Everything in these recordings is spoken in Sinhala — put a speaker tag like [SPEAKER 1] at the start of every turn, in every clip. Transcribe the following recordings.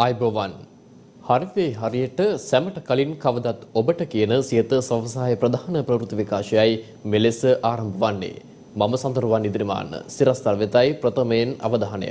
[SPEAKER 1] අයිබෝවන් හරිදේ හරියට සැමට කලින් කවදත් ඔබට කියන සියත සවසාය ප්‍රධාන ප්‍රවෘත්ති විකාශයයි මෙලෙස ආරම්භ වන්නේ. මම සඳරුවන් ඉදිරිමාන සිරස්තල් වෙතයි ප්‍රථමයෙන් අවධානය.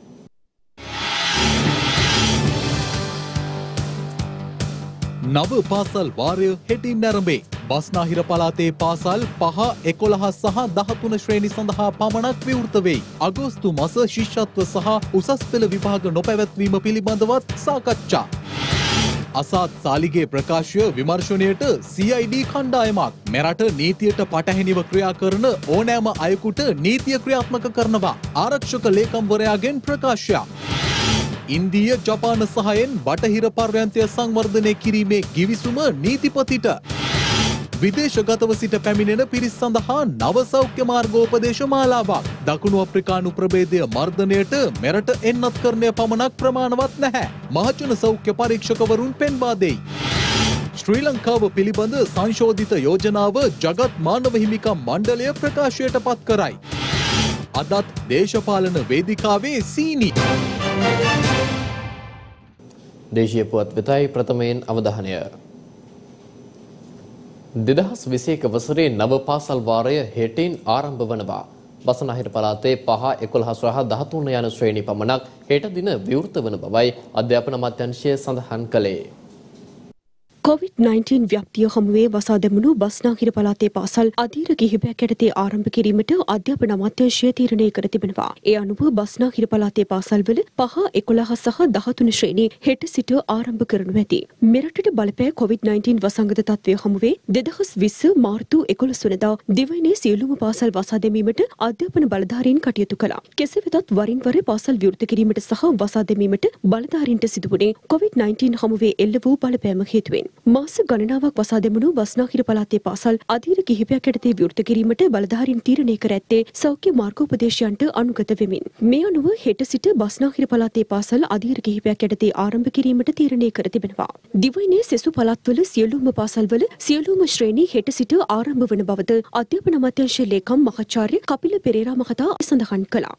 [SPEAKER 2] නව පාසල් වාරය හෙටින් නැරඹේ. බස්නාහිර පළාතේ පාසල් 5, 11 සහ 13 ශ්‍රේණි සඳහා පමණක් විවෘත වෙයි. අගෝස්තු මාස ශිෂ්‍යත්ව සහ උසස් පෙළ විභාග නොපැවැත්වීම පිළිබඳවත් සාකච්ඡා. අසාත් සාලිගේ ප්‍රකාශය විමර්ශනයට CID කණ්ඩායමක් මෙරට නීතියට පටහැනිව ක්‍රියා කරන ඕනෑම අයෙකුට නීතිය ක්‍රියාත්මක කරනවා. ආරක්ෂක ලේකම්වරයාගෙන් ප්‍රකාශයක්. ඉන්දීය ජපාන සහයෙන් බටහිර පර්යන්තය සංවර්ධනය කිරීමේ ගිවිසුම නීතිපතිට. විදේශගතව සිට පැමිණෙන පිරිස් සඳහා නව සෞඛ්‍ය මාර්ගෝපදේශ මාලාවක්. දකුණු අප්‍රිකානු ප්‍රභේදය මර්ධනයට මෙරට එන්නත්කරණය පමණක් ප්‍රමාණවත් නැහැ. මහජන සෞඛ්‍ය පරීක්ෂකවරුන් පෙන්වා දෙයි. ශ්‍රී ලංකාව පිළිබඳ සංශෝධිත යෝජනාව ජගත් මානව හිමිකම් මණ්ඩලය ප්‍රකාශයට පත් කරයි. අදත් දේශපාලන වේදිකාවේ සීනි.
[SPEAKER 1] දේශීය පුවත් වෙතයි ප්‍රථමයෙන් අවධානය. 2021 වසරේ නව පාසල් වාරය හෙටින් ආරම්භ වනවා. බස්නාහිර පළාතේ 5, 11 සහ 13 යන ශ්‍රේණි පමණක් හෙට දින විවෘත වන බවයි අධ්‍යාපන අමාත්‍යාංශය සඳහන් කළේ.
[SPEAKER 3] COVID-19 ව්‍යාප්තිය හමුවේ වසා දැමුණු බස්නාහිර පළාතේ පාසල් අධීර කිහිපයක් යටතේ ආරම්භ කිරීමට අධ්‍යාපන අමාත්‍යාංශය තීරණය කර තිබෙනවා. ඒ අනුව බස්නාහිර පළාතේ පාසල්වල 5, 11 සහ 13 ශ්‍රේණි හෙට සිට ආරම්භ කරනු ඇති. මෙරටට බලපෑ COVID-19 වසංගත තත්ත්වය හමුවේ 2020 මාර්තු 11 වෙනිදා දිවයිනේ සියලුම පාසල් වසා දැමීමට අධ්‍යාපන බලධාරීන් කටයුතු කළා. කෙසේ වෙතත් වරින් වර පාසල් විවෘත කිරීමට සහ වසා දැමීමට බලධාරීන්ට සිදුවුණේ COVID-19 හමුවේ එල්ල වූ බලපෑම හේතුවෙන්. මාස ගණනාවක් වසා දැමුණු බස්නාහිර පළාතේ පාසල් අධීර කිහිපයක් යටතේ විවෘත කිරීමට බලධාරීන් තීරණය කර ඇත්තේ සෞඛ්‍ය මාර්ගෝපදේශයන්ට අනුගත වෙමින්. මේ අනුව හෙට සිට බස්නාහිර පළාතේ පාසල් අධීර කිහිපයක් යටතේ ආරම්භ කිරීමට තීරණය කර තිබෙනවා. දිවයිනේ සෙසු පළාත්වල සියලුම පාසල්වල සියලුම ශ්‍රේණි හෙට සිට ආරම්භ වන බවද අධ්‍යාපන අමාත්‍යාංශ ලේකම් මහාචාර්ය කපිල පෙරේරා මහතා සඳහන් කළා.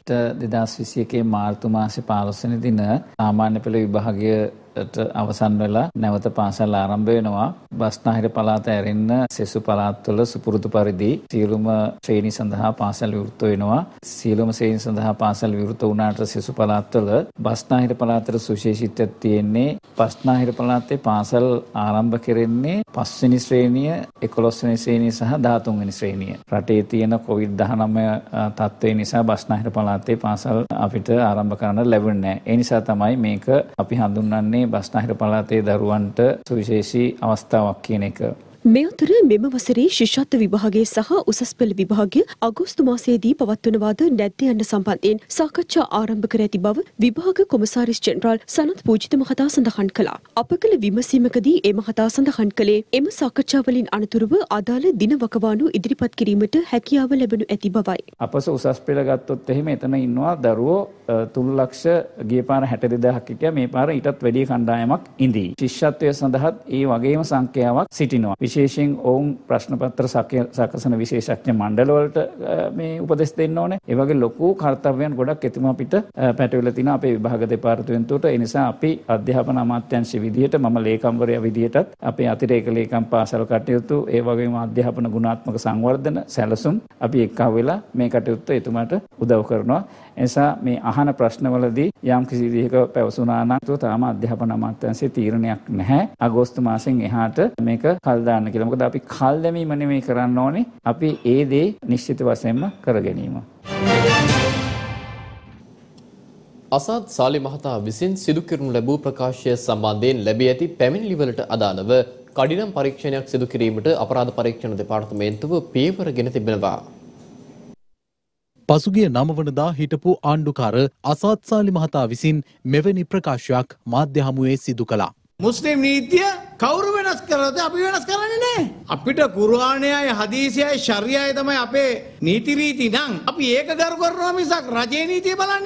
[SPEAKER 4] 2021 මාර්තු මාසේ 15 වෙනි දින සාමාන්‍ය පෙළ විභාගයට අවසන් වෙලා නැවත පාසල් ආරම්භ වෙනවා. බස්නාහිර පළාත ඇරෙන්න සෙසු පළාත්වල සුපුරුදු පරිදි සියලුම ශ්‍රේණි සඳහා පාසල් විවෘත වෙනවා. සියලුම ශ්‍රේණි සඳහා පාසල් විවෘත වුණාට සෙසු පළාත්වල බස්නාහිර පළාතට සුවිශේෂීත්වයක් තියෙන්නේ. බස්නාහිර පළාතේ පාසල් ආරම්භ කරන්නේ 5 වෙනි ශ්‍රේණිය, 11 වෙනි ශ්‍රේණිය සහ 13 වෙනි ශ්‍රේණිය. රටේ තියෙන COVID-19 තත්ත්වය නිසා බස්නාහිර පළාතේ පාසල් අපිට ආරම්භ කරන්න ලැබුණේ නැහැ. ඒ නිසා තමයි මේක අපි හඳුන්වන්නේ බස්නාහිර පළාතේ දරුවන්ට සුවිශේෂී අවස්ථාවක් කියන එක.
[SPEAKER 3] මේ අතර මෙම වසරේ ශිෂ්‍යත්ව විභාගයේ සහ උසස් පෙළ විභාගය අගෝස්තු මාසයේදී පවත්වනවාද නැද්ද යන සම්බන්ධයෙන් සාකච්ඡා ආරම්භ කර ඇති බව විභාග කොමසාරිස් ජෙනරාල් සනත් පූජිත මහතා සඳහන් කළා. අප කළ විමසීමකදී ඒ මහතා සඳහන් කළේ එම සාකච්ඡාවලින් අනතුරුව අදාළ දින වකවානු ඉදිරිපත් කිරීමට හැකියාව ලැබෙනු ඇති බවයි.
[SPEAKER 4] අපස උසස් පෙළ ගත්තොත් එහෙම එතන ඉන්නවා දරුවෝ 3 ලක්ෂ ගිය පාර 62000ක් හිටියා. මේ පාර ඊටත් වැඩි කණ්ඩායමක් ඉඳී. ශිෂ්‍යත්වය සඳහාත් ඒ වගේම සංඛ්‍යාවක් සිටිනවා. විශේෂයෙන් ඔවුන් ප්‍රශ්න පත්‍ර සකසන විශේෂඥ මණ්ඩල වලට මේ උපදෙස් දෙන්න ඕනේ. ඒ වගේ ලොකු කාර්යයන් ගොඩක් එතුමා අපිට පැටවෙලා තිනවා අපේ විභාග දෙපාර්තමේන්තුවට. ඒ නිසා අපි අධ්‍යාපන අමාත්‍යාංශ විදියට මම ලේකම්වරයා විදියටත් අපේ අතිරේක ලේකම් පාසල් කටයුතු ඒ වගේම අධ්‍යාපන ගුණාත්මක සංවර්ධන සැලසුම් අපි එක්කව වෙලා මේ කටයුත්ත එතුමාට උදව් කරනවා. එනිසා මේ අහන ප්‍රශ්නවලදී යම් කිසි විදිහක පැවසුණා නම් තාම අධ්‍යාපන අමාත්‍යාංශයේ තීරණයක් නැහැ. අගෝස්තු මාසෙන් එහාට මේක කල් දාන්න කියලා. මොකද අපි කල් දැමීම නෙමෙයි කරන්න ඕනේ. අපි ඒ දේ නිශ්චිත වශයෙන්ම කර ගැනීම.
[SPEAKER 1] අසාත් සාලි මහතා විසින් සිදු කරනු ලැබූ ප්‍රකාශය සම්බන්ධයෙන් ලැබී ඇති පැමිණිලිවලට අදාළව කඩිනම් පරීක්ෂණයක් සිදු කිරීමට අපරාධ පරීක්ෂණ දෙපාර්තමේන්තුව පියවර ගෙන තිබෙනවා.
[SPEAKER 2] පසුගිය 9 වනදා හිටපු ආණ්ඩුකාර අසාත් සාලි මහතා විසින් මෙවැනි ප්‍රකාශයක් මාධ්‍ය හමුවේ සිදු කළා.
[SPEAKER 5] මුස්ලිම් නීතිය කවුරු වෙනස් කරද අපි වෙනස් කරන්නේ නැහැ. අපිට කුර්ආනයයි හදීසයයි ශරියයි තමයි අපේ නීති රීති නම් අපි ඒක ගරු කරනවා මිසක් රජයේ නීතිය බලන්නේ නැහැ.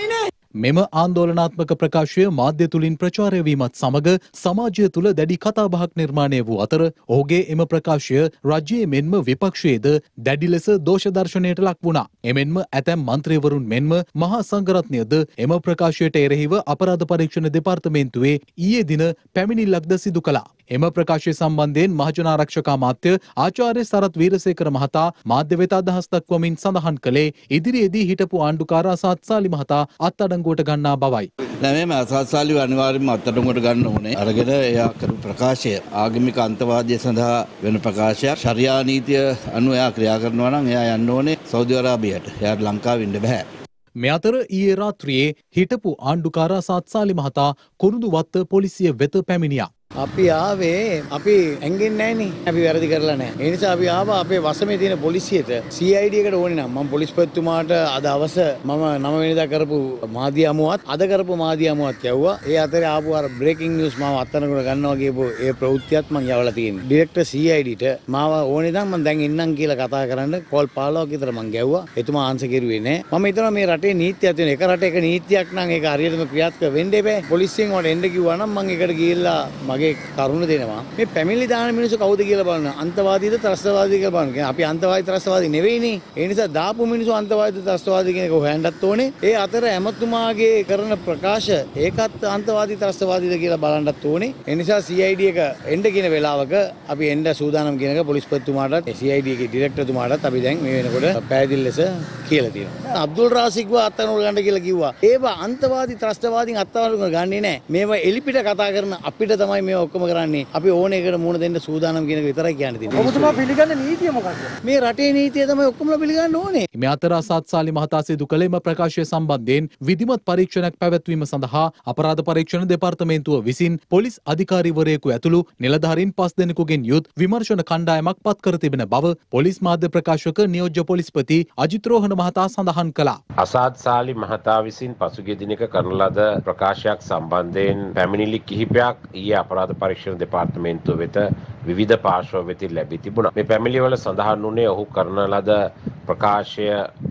[SPEAKER 2] මෙම ආන්දෝලනාත්මක ප්‍රකාශය මාධ්‍ය තුලින් ප්‍රචාරය වීමත් සමග සමාජය තුළ දැඩි කතාබහක් නිර්මාණය වූ අතර ඔහුගේ එම ප්‍රකාශය රජයේ මෙන්ම විපක්ෂයේද දැඩි ලෙස දෝෂ දර්ශනයට ලක් වුණා. එමෙන්ම ඇතැම් මන්ත්‍රීවරුන් මෙන්ම මහා සංඝරත්නයද එම ප්‍රකාශයට එරෙහිව අපරාධ පරීක්ෂණ දෙපාර්තමේන්තුවේ ඊයේ දින පැමිණිල්ලක්ද සිදු කළා. එම ප්‍රකාශය සම්බන්ධයෙන් මහජන ආරක්ෂක අමාත්‍ය ආචාර්ය සරත් වීරසේකර මහතා මාධ්‍ය වෙත අදහස් දක්වමින් සඳහන් කළේ ඉදිරියේදී හිටපු ආණ්ඩුකාර අසත් සාලි මහතා අත්අඩංගුවට ගන්නා බවයි.
[SPEAKER 6] නැමෙම අසත් සාලි අනිවාර්යයෙන්ම අත්අඩංගුවට ගන්න ඕනේ. අරගෙන එයා කරපු ප්‍රකාශය ආගමික අන්තවාදය සඳහා වෙන ප්‍රකාශයක්. ශරියා නීතිය අනුව එයා ක්‍රියා කරනවා නම් එයා යන්න ඕනේ සෞදි අරාබියට. එයාට ලංකාවෙ ඉන්න බෑ.
[SPEAKER 2] මේ අතර ඊයේ රාත්‍රියේ හිටපු ආණ්ඩුකාර අසත් සාලි මහතා කුරුඳුවත්ත පොලිසිය වෙත පැමිණියා.
[SPEAKER 5] අපි ආවේ අපි ඇඟෙන්නේ නැහනේ. අපි වැරදි කරලා නැහැ. ඒ නිසා අපි ආවා අපේ වසමේ තියෙන පොලිසියට CID එකට ඕනේ නම් මම පොලිස්පතිතුමාට අද අවස මම 9 වෙනිදා කරපු මාධ්‍ය අමුවත් අද කරපු මාධ්‍ය අමුවත් යවුවා. ඒ අතරේ ආපු අර බ්‍රේකින් නිවුස් මාව අත්අඩංගුවට ගන්නවා කියපු ඒ ප්‍රවෘත්තියත් මම යවලා තියෙනවා. ඩිරෙක්ටර් CIDට මාව ඕනේ නම් මම දැන් ඉන්නම් කියලා කතා කරන්න කෝල් 15ක් විතර මම ගැව්වා. එතුමා ආන්සර් කෙරුවේ නැහැ. මම හිතනවා මේ රටේ නීතියක් තියෙන එක රටේ එක නීතියක් නම් ඒක හරියටම ක්‍රියාත්මක වෙන්න එපා. පොලිසියෙන් මට එන්න කිව්වා නම් මම ඒකට ගිහිල්ලා මගේ කරුණ දෙනවා. මේ පැමිණිලි දාන මිනිස්සු කවුද කියලා බලන්න. අන්තවාදීද ත්‍රස්තවාදීද කියලා බලන්න. අපි අන්තවාදී ත්‍රස්තවාදී නෙවෙයිනේ. ඒ නිසා දාපු මිනිස්සු අන්තවාදීද ත්‍රස්තවාදී කියන එක හොයන්නත් ඕනේ. ඒ අතර ඇමතුමාගේ කරන ප්‍රකාශ ඒකත් අන්තවාදී ත්‍රස්තවාදීද කියලා බලන්නත් ඕනේ. ඒ නිසා CID එක එන්න කියන වෙලාවක අපි එන්න සූදානම් කියන එක පොලිස්පතිතුමාටත් CID එකේ ඩිරෙක්ටර්තුමාටත් අපි දැන් මේ වෙනකොට පැහැදිලි ලෙස කියලා තියෙනවා. අබ්දුල් රාසික්ව අත්අඩංගුවට ගන්න කියලා කිව්වා. ඒවා අන්තවාදී ත්‍රස්තවාදීන් අත්අඩංගුවට ගන්නේ නැහැ. මේවා එලිපිට කතා කරන අපිට තමයි මේවා ඔක්කොම කරන්නේ. අපි ඕන එකට මුණ දෙන්න සූදානම් කියන එක විතරයි කියන්න තියෙන්නේ. ඔබතුමා පිළිගන්න නීතිය මොකක්ද? මේ රටේ නීතිය තමයි ඔක්කොමලා පිළිගන්න ඕනේ.
[SPEAKER 2] මේ අතර අසත් සාලි මහතා සිදු කළ එම ප්‍රකාශය සම්බන්ධයෙන් විධිමත් පරීක්ෂණයක් පැවැත්වීම සඳහා අපරාධ පරීක්ෂණ දෙපාර්තමේන්තුව විසින් පොලිස් අධිකාරීවරයෙකු ඇතුළු නිලධාරීන් 5 දෙනෙකුගෙන් යුත් විමර්ශන කණ්ඩායමක් පත් කර තිබෙන බව පොලිස් මාධ්‍ය ප්‍රකාශක නියෝජ්‍ය පොලිස්පති අජිත් රෝහණ මහතා සඳහන් කළා.
[SPEAKER 7] අසත් සාලි මහතා විසින් පසුගිය දිනක කරන ලද ප්‍රකාශයක් සම්බන්ධයෙන් පැමිණිලි කිහිපයක් ඊයේ අපරාධ පරීක්ෂණ දෙපාර්තමේන්තුව වෙත විවිධ පාර්ශ්ව වෙතින් ලැබී තිබුණා. මේ පැමිණිලිවල සඳහන් වුණේ ඔහු කරන ලද ප්‍රකාශය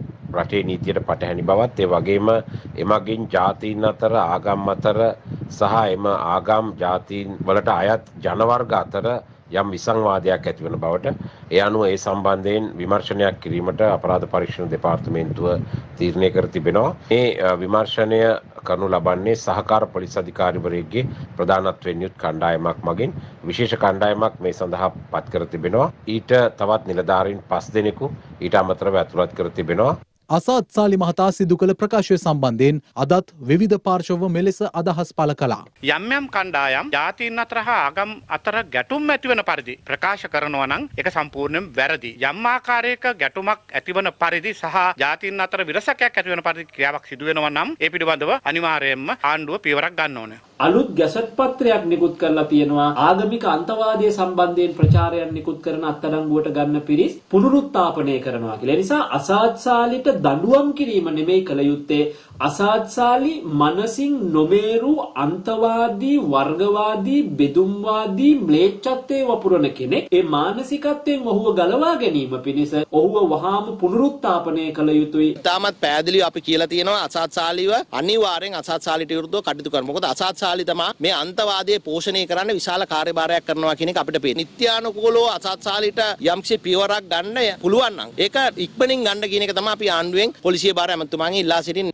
[SPEAKER 7] රටේ නීතියට පටහැනි බවත් ඒ වගේම එමගින් ජාතීන් අතර ආගම් අතර සහ එම ආගම් ජාතීන් වලට අයත් ජනවර්ග අතර යම් විසංවාදයක් ඇතිවන බවට ඒ අනුව ඒ සම්බන්ධයෙන් විමර්ශනයක් කිරීමට අපරාධ පරීක්ෂණ දෙපාර්තමේන්තුව තීරණය කර තිබෙනවා. මේ විමර්ශනය කරනු ලබන්නේ සහකාර පොලිස් අධිකාරිවරයෙකුගේ ප්‍රධානත්වයෙන් යුත් කණ්ඩායමක් මගින් විශේෂ කණ්ඩායමක් මේ සඳහා පත් කර තිබෙනවා. ඊට තවත් නිලධාරීන් 5 දෙනෙකු ඊට අමතරව ඇතුළත් කර තිබෙනවා.
[SPEAKER 2] අසත් සාලි මහතා සිදු කළ ප්‍රකාශය සම්බන්ධයෙන් අදත් විවිධ පාර්ශව මෙලෙස අදහස් පළ කළා.
[SPEAKER 8] යම් යම් කණ්ඩායම් ජාතීන් අතර හා ආගම් අතර ගැටුම් ඇතිවන පරිදි ප්‍රකාශ කරනවා නම් ඒක සම්පූර්ණයෙන් වැරදි. යම් ආකාරයක ගැටුමක් ඇතිවන පරිදි සහ ජාතීන් අතර විරසකයක් ඇතිවන පරිදි ක්‍රියාවක් සිදු වෙනවා නම් ඒ පිළිබඳව අනිවාර්යයෙන්ම ආණ්ඩුව පියවරක් ගන්න ඕනේ.
[SPEAKER 9] අලුත් ගැසට් පත්‍රයක් නිකුත් කරලා තියෙනවා. ආගමික අන්තවාදයේ සම්බන්ධයෙන් ප්‍රචාරයක් නිකුත් කරන අත්අඩංගුවට ගන්න පිරිස් පුනරුත්ථාපනය කරනවා කියලා. ඒ නිසා අසත් සාලිට දඬුවම් කිරීම නෙමෙයි කළ යුත්තේ. අසත් සාලි මනසින් නොමේරු අන්තවාදී වර්ගවාදී බෙදුම්වාදී ම්ලේච්ඡත්වයේ වපුරන කෙනෙක්. ඒ මානසිකත්වයෙන් ඔහුව ගලවා ගැනීම පිණිස ඔහුව වහාම පුනරුත්ථාපනය කළ යුතුයි.
[SPEAKER 10] තාමත් පැහැදිලිව අපි කියලා තියෙනවා අසත් සාලිව අනිවාර්යෙන් අසත් සාලිට විරුද්ධව කටයුතු කරමු. මොකද අසත් සාලි තමයි මේ අන්තවාදයේ පෝෂණය කරන්න විශාල කාර්යභාරයක් කරනවා කියන එක අපිට පේනවා. නිත්‍යානුකූලව අසත් සාලිට යම්කිසි පියවරක් ගන්න පුළුවන් නම් ඒක ඉක්මනින් ගන්න කියන එක තමයි අපි ආණ්ඩුවෙන් පොලිසිය භාර ඇමතුමාගෙන් ඉල්ලා සිටින්නේ.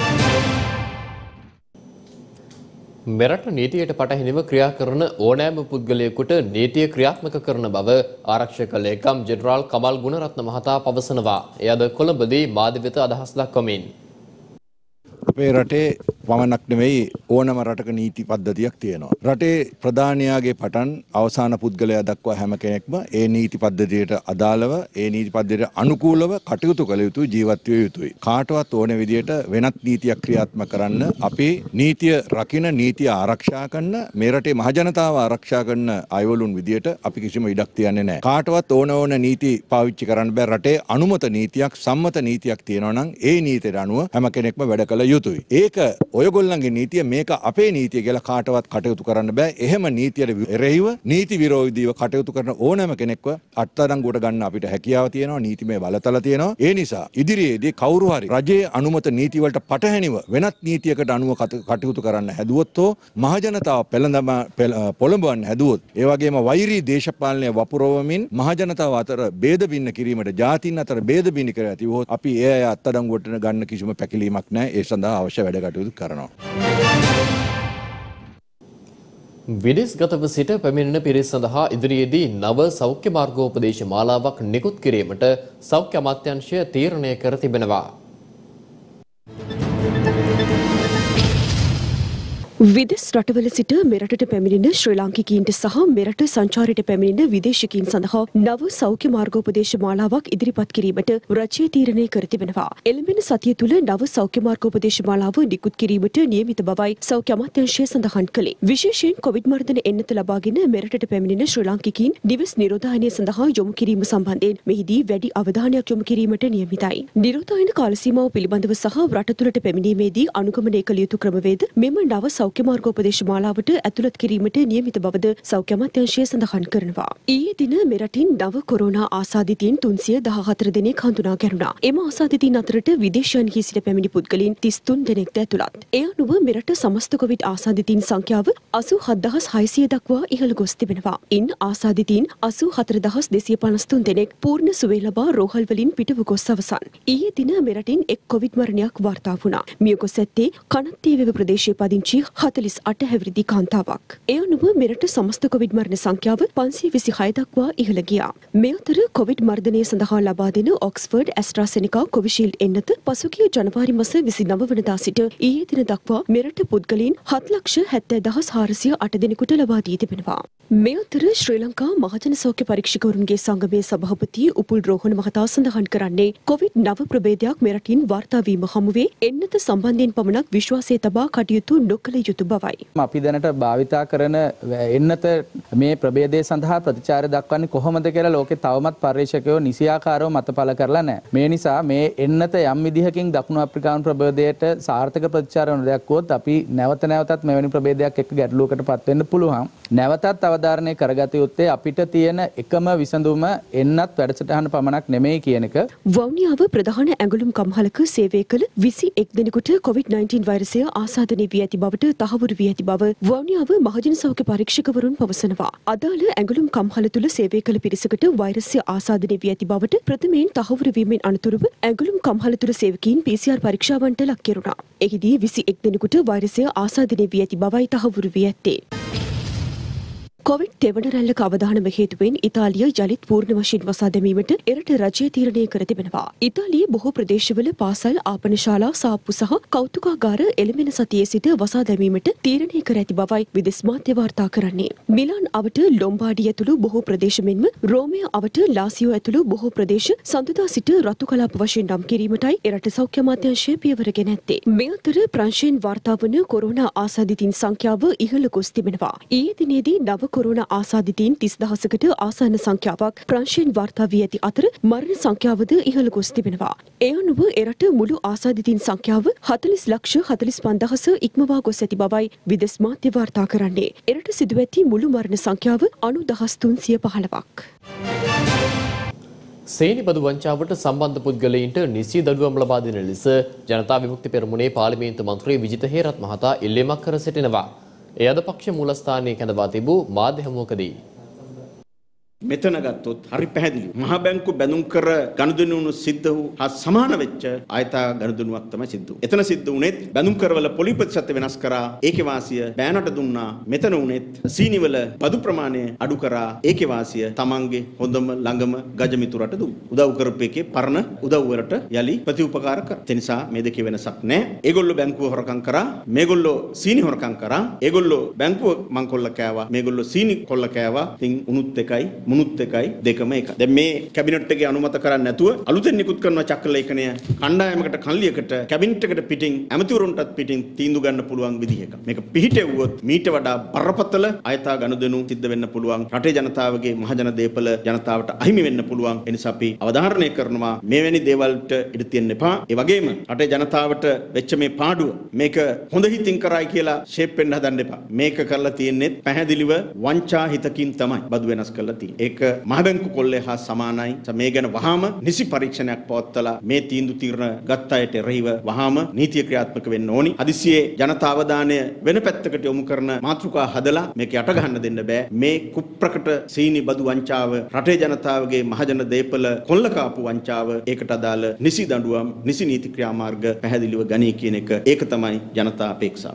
[SPEAKER 1] මෙරට නීතියට පටහැනිව ක්‍රියා කරන ඕනෑම පුද්ගලයෙකුට නීතිය ක්‍රියාත්මක කරන බව ආරක්ෂක ලේකම් ජෙනරාල් කමල් ගුණරත්න මහතා පවසනවා. එය අද කොළඹදී මාධ්‍ය වෙත අදහස් දක්වමින්
[SPEAKER 11] අපේ රටේ පමණක් නෙවෙයි ඕනම රටක නීති පද්ධතියක් තියෙනවා. රටේ ප්‍රධානියාගේ පටන් අවසාන පුද්ගලයා දක්වා හැම කෙනෙක්ම ඒ නීති පද්ධතියට අදාළව ඒ නීති පද්ධතියට අනුකූලව කටයුතු කළ යුතුයි, ජීවත් විය යුතුයි. කාටවත් ඕන විදියට වෙනත් නීතියක් ක්‍රියාත්මක කරන්න අපේ නීතිය රකින්න, නීතිය ආරක්ෂා කරන, මේ රටේ මහජනතාව ආරක්ෂා කරන අයවලුන් විදියට අපි කිසිම ඉඩක් තියන්නේ නැහැ. කාටවත් ඕන නීති පාවිච්චි කරන්න බෑ. රටේ අනුමත නීතියක්, සම්මත නීතියක් තියෙනවා නම් ඒ නීතියට අනුව හැම කෙනෙක්ම වැඩ කළ යුතුයි. ඒක ඔයගොල්ලන්ගේ නීතිය මේක අපේ නීතිය කියලා කාටවත් කටයුතු කරන්න බෑ. එහෙම නීතියට එරෙහිව නීති විරෝධීව කටයුතු කරන ඕනෑම කෙනෙක්ව අත්අඩංගුවට ගන්න අපිට හැකියාව තියෙනවා. නීතිමය බලතල තියෙනවා. ඒ නිසා ඉදිරියේදී කවුරු හරි රජයේ අනුමත නීති වලට පටහැනිව වෙනත් නීතියකට අනුව කටයුතු කරන්න හැදුවොත් හෝ මහජනතාව පොළඹවන්න හැදුවොත් ඒ වගේම වෛරී දේශපාලනය වපුරවමින් මහජනතාව අතර ભેද බින්න කිරීමට ජාතීන් අතර ભેද බින්න කර ඇතිවොත් අපි ඒ අය අත්අඩංගුවට ගන්න කිසිම පැකිලීමක් නැහැ. ඒ සඳහා අවශ්‍ය වැඩ කටයුතු කරනවා.
[SPEAKER 1] විදේශගතව සිට පැමිණෙන පිරිස් සඳහා ඉදිරියේදී නව සෞඛ්‍ය මාර්ගෝපදේශ මාලාවක් නිකුත් කිරීමට සෞඛ්‍ය අමාත්‍යාංශය තීරණය කර තිබෙනවා.
[SPEAKER 3] විදෙස් රටවල සිට මෙරටට පැමිණෙන ශ්‍රී ලාංකිකයින්ට සහ මෙරට සංචාරයට පැමිණෙන විදේශිකයින් සඳහා නව සෞඛ්‍ය මාර්ගෝපදේශ මාලාවක් ඉදිරිපත් කිරීමට රජය තීරණය කර තිබෙනවා. එළඹෙන සතිය තුළ නව සෞඛ්‍ය මාර්ගෝපදේශ මාලාව නිකුත් කිරීමට නියමිත බවයි සෞඛ්‍ය අමාත්‍යාංශය සඳහන් කළේ. විශේෂයෙන් කොවිඩ් මර්ධන එන්නත ලබාගෙන මෙරටට පැමිණෙන ශ්‍රී ලාංකිකයින් නිවෙස් නිරෝධායනය සඳහා යොමු කිරීම සම්බන්ධයෙන් මෙහිදී වැඩි අවධානයක් යොමු කිරීමට නියමිතයි. නිරෝධායන කාල සීමාව පිළිබඳව සහ රට තුළට පැමිණීමේදී අනුගමනය කළ යුතු ක්‍රමවේද මෙම නව සෞඛ්‍ය මාර්ගෝපදේශ මාලාවට ඇතුළත් කිරීමට නියමිත බවද සෞඛ්‍ය අමාත්‍යාංශය සඳහන් කරනවා. ඊයේ දින මෙරටින් නව කොරෝනා ආසාදිතයින් 314 දෙනෙක් හඳුනා ගැනුණා. එම ආසාදිතයින් අතරට විදේශයන්හි සිට පැමිණි පුද්ගලයන් 33 දෙනෙක්ද ඇතුළත්. ඒ අනුව මෙරට සමස්ත කොවිඩ් ආසාදිතයින් සංඛ්‍යාව 87600 දක්වා ඉහළ ගොස් තිබෙනවා. ඉන් ආසාදිතයින් 84253 දෙනෙක් පූර්ණ සුවය ලබා රෝහල් වලින් පිටව ගොස් අවසන්. ඊයේ දින මෙරටින් එක් කොවිඩ් මරණයක් වාර්තා වුණා. මිය ගොස් ඇත්තේ කනත්තිවේව ප්‍රදේශයේ පදිංචි 48 හැවිරිදි කාන්තාවක්. ඒ අනුව මෙරට සමස්ත කොවිඩ් මරණ සංඛ්‍යාව 526 දක්වා ඉහළ ගියා. මේ අතර කොවිඩ් මර්ධනය සඳහා ලබා දෙන ඔක්ස්ෆර්ඩ් ඇස්ට්‍රාසෙනිකා කොවිෂීල්ඩ් එන්නත පසුගිය ජනවාරි මාස 29 වෙනිදා සිට ඊයේ දින දක්වා මෙරට පුද්ගලයන් 7,70,408 දෙනෙකුට ලබා දී තිබෙනවා. මේ අතර ශ්‍රී ලංකා මහජන සෞඛ්‍ය පරීක්ෂකවරුන්ගේ සංගමයේ සභාපති උපුල් රෝහණ මහතා සඳහන් කරන්නේ කොවිඩ් නව ප්‍රභේදයක් මෙරටින් වාර්තා වීම හමුවේ එන්නත සම්බන්ධයෙන් පමණක් විශ්වාසය තබා කටයුතු නොකළ යුතු බවයි.
[SPEAKER 12] අපි දැනට භාවිතා කරන එන්නත මේ ප්‍රභේදය සඳහා ප්‍රතිචාර දක්වන්නේ කොහොමද කියලා ලෝකේ තවමත් පර්යේෂකයෝ නිසියාකාරව මතපල කරලා නැහැ. මේ නිසා මේ එන්නත යම් විදිහකින් දකුණු අප්‍රිකානු ප්‍රභේදයට සාර්ථක ප්‍රතිචාර නොදැක්වුවොත් අපි නැවත නැවතත් මෙවැනි ප්‍රභේදයක් එක්ක ගැටලුවකට පත් වෙන්න පුළුවන්. නැවතත් අවධාරණය කරගත යුත්තේ අපිට තියෙන එකම විසඳුම එන්නත් වැඩසටහන පමණක් නෙමෙයි කියන එක.
[SPEAKER 3] වවුනියාව ප්‍රධාන ඇඟලුම් කම්හලක සේවය කළ 21 දෙනෙකුට COVID-19 වෛරසය ආසාදනය වී ඇති බවට තහවුරු වී ඇති බව වවුනියාව මහජන සෞඛ්‍ය පරීක්ෂකවරුන් පවසනවා. අදාළ ඇඟලුම් කම්හල තුල සේවය කළ පිරිසකට වෛරසය ආසාදනය වී ඇති බවට ප්‍රථමයෙන් තහවුරු වීමෙන් අනතුරුව ඇඟලුම් කම්හල තුල සේවකීන් PCR පරීක්ෂාවන්ට ලක් කෙරුණා. එහිදී 21 දෙනෙකුට වෛරසය ආසාදනය වී ඇති බවයි තහවුරු වී ඇත්තේ. කොවිඩ් තෙවන රැල්ලක අවධානම හේතුවෙන් ඉතාලිය යළිත් පූර්ණ වශයෙන් වසා දැමීමට එරට රජය තීරණය කර තිබෙනවා. ඉතාලියේ බොහෝ ප්‍රදේශවල පාසල්, ආපනශාලා, සාප්පු සහ කෞතුකාගාර එළඹෙන සතියේ සිට වසා දැමීමට තීරණය කර ඇති බවයි විදෙස් මාධ්‍ය වාර්තා කරන්නේ. මිලාන් අවට ලොම්බාඩිය ඇතුළු බොහෝ ප්‍රදේශ මෙන්ම රෝමය අවට ලාසියෝ ඇතුළු බොහෝ ප්‍රදේශ සඳුදා සිට රතු කලාප වශයෙන් නම් කිරීමටයි එරට සෞඛ්‍ය අමාත්‍යාංශය පියවර ගෙන ඇත්තේ. මේ අතර ප්‍රංශයෙන් වාර්තා වන කොරෝනා ආසාදිතින් සංඛ්‍යාව ඉහළ ගොස් තිබෙනවා. ඊයේ දිනේදී නව කොරෝනා ආසාදිතයින් 30,000කට ආසන්න සංඛ්‍යාවක් ප්‍රංශයෙන් වාර්තා වී ඇති අතර මරණ සංඛ්‍යාවද ඉහළ ගොස් තිබෙනවා. ඒ අනුව එරට මුළු ආසාදිතයින් සංඛ්‍යාව 40,45,000 ඉක්මවා ගොස් ඇති බවයි විදෙස් මාධ්‍ය වාර්තා කරන්නේ. එරට සිදුව ඇති මුළු මරණ සංඛ්‍යාව 90,315ක්.
[SPEAKER 1] සේනිබදු වංචාවට සම්බන්ධ පුද්ගලයින්ට නිසි දඩුවම් ලබා දෙන ලෙස ජනතා විමුක්ති පෙරමුණේ පාර්ලිමේන්තු මන්ත්‍රී විජිත හේරත් මහතා ඉල්ලීමක් කර සිටිනවා. ඒ අද පක්ෂ මූලස්ථානයේ කැඳවා තිබූ මාධ්‍ය හමුවකදී
[SPEAKER 13] මෙතන ගත්තොත් හරි පැහැදිලි. මහ බැංකු බැඳුම් කර ගනුදෙනු සිද්ධ වූ හා සමාන වෙච්ච ආයතා ගනුදෙනුවක් තමයි සිද්ධ වුනේ. එතන සිද්ධ වුනේත් බැඳුම් කරවල පොලි ප්‍රතිශත වෙනස් කරා. ඒකේ වාසිය බෑනට දුන්නා. මෙතන වුනේත් සීනිවල බදු ප්‍රමාණය අඩු කරා. ඒකේ වාසිය තමන්ගේ හොඳම ළඟම ගජමිතුරට දුන්නා. උදව් කරපු එකේ පරණ උදව් වලට යලි ප්‍රතිඋපකාර කරා. ඒ නිසා මේ දෙකේ වෙනසක් නැහැ. ඒගොල්ලෝ බැංකුව හොරකම් කරා. මේගොල්ලෝ සීනි හොරකම් කරා. ඒගොල්ලෝ බැංකුව මංකොල්ල කෑවා. මේගොල්ලෝ සීනි කොල්ල කෑවා. ඉතින් උනුත් එකයි මුනුත් එකයි දෙකම එකයි. දැන් මේ කැබිනට් එකේ අනුමත කරන්නේ නැතුව අලුතෙන් නිකුත් කරන චක්‍ර ලේඛනය කණ්ඩායමකට කන්ලියකට කැබිනට් එකට පිටින් ඇමතිවරුන්ටත් පිටින් තීන්දුව ගන්න පුළුවන් විදිහ එකක්. මේක පිහිටෙව්වොත් මීට වඩා බරපතල අයථා ගනුදෙනු සිද්ධ වෙන්න පුළුවන්. රටේ ජනතාවගේ මහජන දේපල ජනතාවට අහිමි වෙන්න පුළුවන්. ඒ නිසා අපි අවධාරණය කරනවා මෙවැනි දේවල්ට ඉඩ තියෙන්න එපා. ඒ වගේම රටේ ජනතාවට වෙච්ච මේ පාඩුව මේක හොඳ හිතින් කරයි කියලා ෂේප් වෙන්න හදන්න එපා. මේක කරලා තියෙන්නේ පැහැදිලිව වංචා හිතකින් තමයි බදු වෙනස් කරලා තියෙන්නේ. ඒක මහ බැංකු කොල්ලේ හා සමානයි. මේ ගැන වහාම නිසි පරීක්ෂණයක් පවත්වලා මේ තීන්දුව తీරන ගත් අයට එරෙහිව වහාම නීතිය ක්‍රියාත්මක වෙන්න ඕනි. හදිසියේ ජනතා අවධානය වෙන පැත්තකට යොමු කරන මාතෘකා හදලා මේක යට ගන්න දෙන්න බෑ. මේ කුප්‍රකට සීනි බදු වංචාව රටේ ජනතාවගේ මහජන දේපල කොල්ලකාපු වංචාව ඒකට අදාළ නිසි දඬුවම් නිසි නීති ක්‍රියාමාර්ග පැහැදිලිව ගනී කියන එක ඒක තමයි ජනතා අපේක්ෂාව.